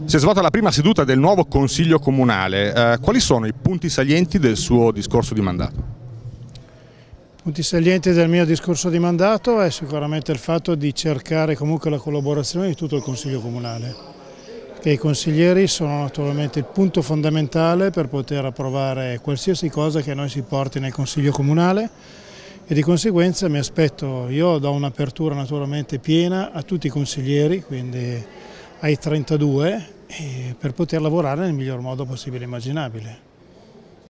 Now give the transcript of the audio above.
Si è svolta la prima seduta del nuovo Consiglio Comunale. Quali sono i punti salienti del suo discorso di mandato? I punti salienti del mio discorso di mandato è sicuramente il fatto di cercare comunque la collaborazione di tutto il Consiglio Comunale, che i consiglieri sono naturalmente il punto fondamentale per poter approvare qualsiasi cosa che noi si porti nel Consiglio Comunale e di conseguenza mi aspetto, io do un'apertura naturalmente piena a tutti i consiglieri, quindi ai 32, per poter lavorare nel miglior modo possibile e immaginabile.